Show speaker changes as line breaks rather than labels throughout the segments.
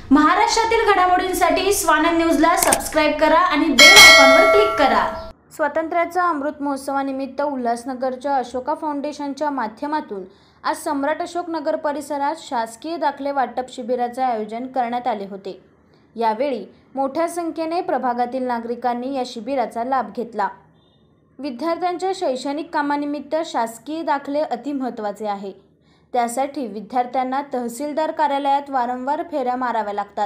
महाराष्ट्रातील घडामोडींसाठी स्वानंद न्यूजला सबस्क्राइब करा आणि बेल आयकॉनवर क्लिक करा। स्वातंत्र्याचा अमृत महोत्सवानिमित्त उल्हासनगरच्या अशोका फाउंडेशनच्या माध्यमातून आज सम्राट अशोक नगर परिसरात शासकीय दाखले वाटप शिबिराचे आयोजन करण्यात आले होते। यावेळी मोठ्या संख्येने प्रभागातील नागरिकांनी या शिबिराचा लाभ घेतला। विद्यार्थ्यांच्या शैक्षणिक कामानिमित्त शासकीय दाखले अति महत्त्वाचे आहे। त्यासाठी विद्यार्थ्यांना तहसीलदार कार्यालयात वारंवार फेऱ्या माराव्या लागतात।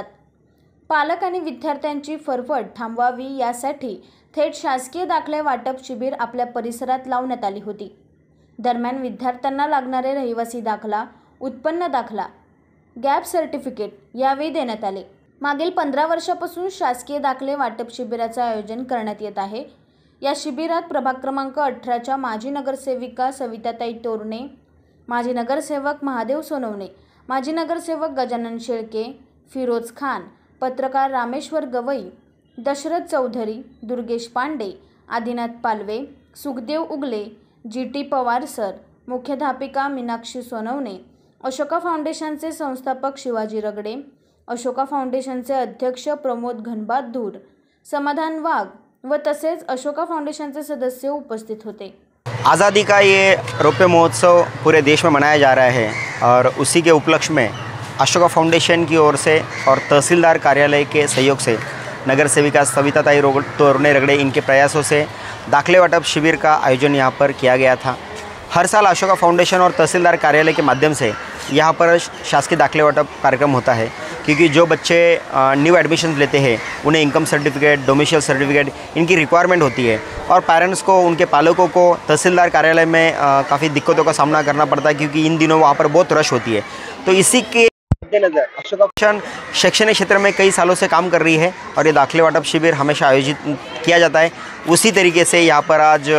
पालक आणि विद्यार्थ्यांची फरफट थांबवावी यासाठी थेट शासकीय दाखले वाटप शिबिर आपल्या परिसरात लावण्यात आली होती। दरम्यान विद्यार्थ्यांना लागणारे रहिवासी दाखला, उत्पन्न दाखला, गॅप सर्टिफिकेट यावेळी देण्यात आले। मागील 15 वर्षापासून शासकीय दाखले वाटप शिबिराचे आयोजन करण्यात येत आहे। या शिबिरात प्रभाग क्रमांक 18च्या माजी नगरसेविका सविताताई तोरणे, माजी नगरसेवक महादेव सोनवणे, माजी नगरसेवक गजानन शेळके, फिरोज खान, पत्रकार रामेश्वर गवई, दशरथ चौधरी, दुर्गेश पांडे, आदिनाथ पालवे, सुखदेव उगले, GT पवार सर, मुख्याध्यापिका मीनाक्षी सोनवणे, अशोका फाउंडेशनचे संस्थापक शिवाजी रगडे, अशोका फाउंडेशनचे अध्यक्ष प्रमोद घनबादूर, समाधान वाघ व तसेच अशोका फाउंडेशनचे सदस्य उपस्थित होते।
आज़ादी का ये रौप्य महोत्सव पूरे देश में मनाया जा रहा है और उसी के उपलक्ष्य में अशोका फाउंडेशन की ओर से और तहसीलदार कार्यालय के सहयोग से नगर सेविका सविताताई तोरणे रगड़े इनके प्रयासों से दाखले वाटप शिविर का आयोजन यहाँ पर किया गया था। हर साल अशोका फाउंडेशन और तहसीलदार कार्यालय के माध्यम से यहाँ पर शासकीय दाखले वाटप कार्यक्रम होता है, क्योंकि जो बच्चे न्यू एडमिशन लेते हैं उन्हें इनकम सर्टिफिकेट, डोमिसाइल सर्टिफिकेट इनकी रिक्वायरमेंट होती है और पेरेंट्स को, उनके पालकों को तहसीलदार कार्यालय में काफ़ी दिक्कतों का सामना करना पड़ता है, क्योंकि इन दिनों वहाँ पर बहुत रश होती है। तो इसी के मद्देनजर अशोका फाउंडेशन शैक्षणिक क्षेत्र में कई सालों से काम कर रही है और ये दाखले वाटप शिविर हमेशा आयोजित किया जाता है। उसी तरीके से यहाँ पर आज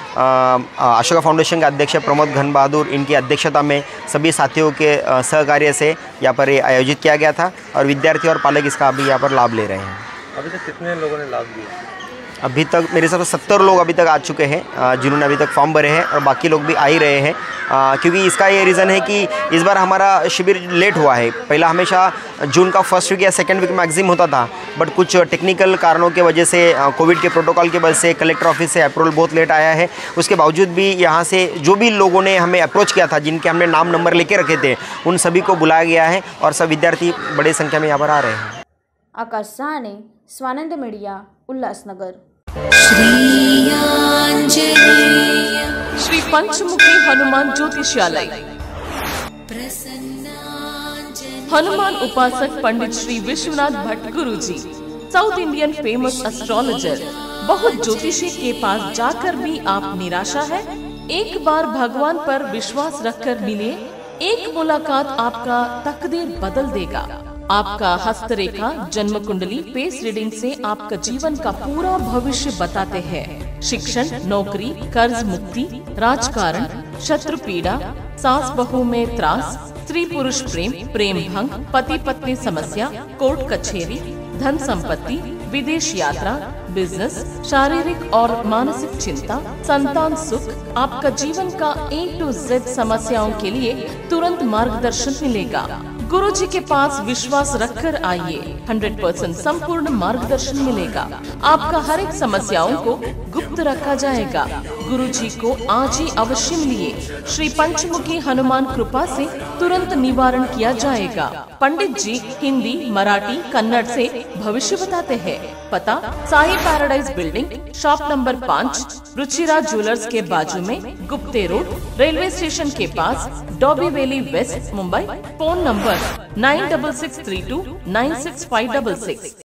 अशोका फाउंडेशन के अध्यक्ष प्रमोद घनबादूर इनकी अध्यक्षता में सभी साथियों के सहकार्य से यहाँ पर ये आयोजित किया गया था और विद्यार्थी और पालक इसका अभी यहाँ पर लाभ ले रहे हैं।
अभी तक कितने लोगों ने लाभ लिया?
अभी तक मेरे हिसाब से 70 लोग अभी तक आ चुके हैं, जिन्होंने अभी तक फॉर्म भरे हैं और बाकी लोग भी आ ही रहे हैं, क्योंकि इसका ये रीज़न है कि इस बार हमारा शिविर लेट हुआ है। पहला हमेशा जून का फर्स्ट वीक या सेकंड वीक मैक्सिमम होता था, बट कुछ टेक्निकल कारणों की वजह से, कोविड के प्रोटोकॉल की वजह से कलेक्टर ऑफिस से अप्रूवल बहुत लेट आया है। उसके बावजूद भी यहाँ से जो भी लोगों ने हमें अप्रोच किया था, जिनके हमने नाम नंबर लेके रखे थे, उन सभी को बुलाया गया है और सब विद्यार्थी बड़ी संख्या में यहाँ पर आ रहे हैं।
आकाश सहाने, स्वानंद मीडिया, उल्हासनगर।
श्री पंचमुखी हनुमान ज्योतिषालय, हनुमान उपासक Pandit Shri Vishwanath Bhatt Guruji, south Indian famous astrologer. बहुत ज्योतिषी के पास जाकर भी आप निराशा है? एक बार भगवान पर विश्वास रखकर मिले, एक मुलाकात आपका तकदीर बदल देगा। आपका हस्तरेखा, जन्म कुंडली, फेस रीडिंग से आपका जीवन का पूरा भविष्य बताते हैं। शिक्षण, नौकरी, कर्ज मुक्ति, राजकारण, शत्रु पीड़ा, सास बहू में त्रास, स्त्री पुरुष प्रेम, प्रेम भंग, पति पत्नी समस्या, कोर्ट कचहरी, धन संपत्ति, विदेश यात्रा, बिजनेस, शारीरिक और मानसिक चिंता, संतान सुख, आपका जीवन का A to Z समस्याओं के लिए तुरंत मार्गदर्शन मिलेगा। गुरुजी के पास विश्वास रखकर आइए, 100% संपूर्ण मार्गदर्शन मिलेगा। आपका हर एक समस्याओं को गुप्त रखा जाएगा। गुरुजी को आज ही अवश्य मिलिए। श्री पंचमुखी हनुमान कृपा से तुरंत निवारण किया जाएगा। पंडित जी हिंदी, मराठी, कन्नड़ से भविष्य बताते हैं। पता Sai paradise building, shop number 5, Ruchira jewellers के बाजू में, गुप्ते रोड, रेलवे स्टेशन के पास, Dombivli west, Mumbai. Phone number 9663296566।